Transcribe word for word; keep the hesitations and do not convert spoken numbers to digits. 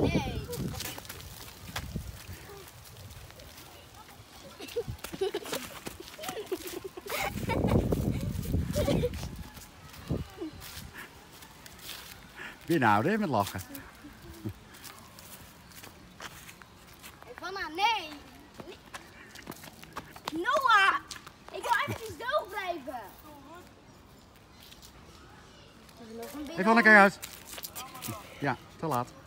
nee. Binnenhouden, hè, met lachen. Vanna, nee. Noah, ik wil even zo blijven. Hey Vanna, kijk uit. Ja, te laat.